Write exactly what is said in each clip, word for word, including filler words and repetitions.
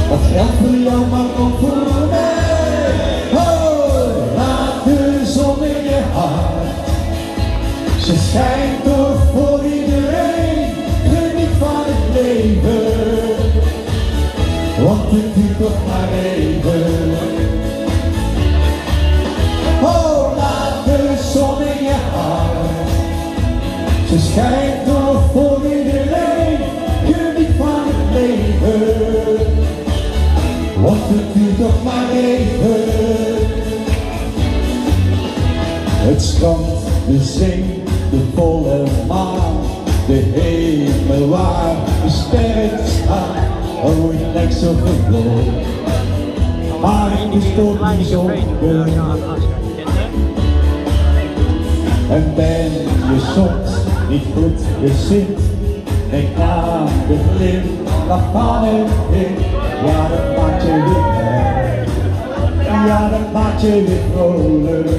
Dat geldt voor jou, maar ook voor mij. Oh, laat de zon in je hart. Ze schijnt toch voor iedereen. Geniet van het leven, want het duurt toch maar even. Oh, laat de zon in je hart. Ze schijnt toch voor iedereen. Geniet van het leven, want het duurt toch maar even. Het strand, de zee, de volle maan, de hemel waar de sterren staan. Er wordt lijkt zo gewoon, maar het is toch niet zo goed. En ben je soms niet goed gezind, denk aan de glimlach van het kind. Ja, dat maakt je weer blij, ja, dat maakt je weer vrolijk.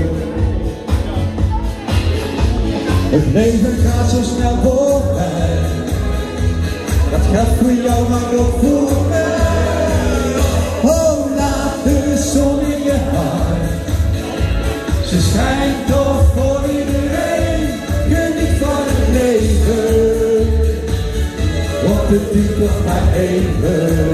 Het leven gaat zo snel voorbij, dat geldt voor jou, maar ook voor mij. Oh, laat de zon in je hart. Ze schijnt toch voor iedereen. Geniet van het leven, want het duurt toch maar even.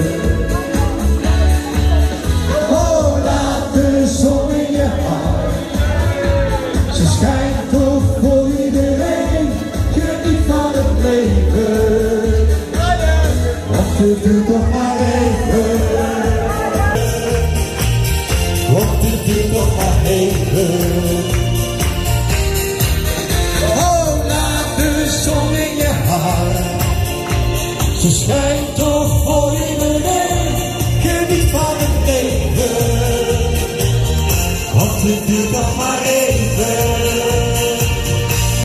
Oh, laat de zon in je hart. Ze schijnt toch voor iedereen. Geniet van het leven, want het duurt toch maar even. Want het duurt toch maar even. Oh, laat de zon in je hart. Ze schijnt toch voor iedereen. Geniet van het leven, want het duurt toch maar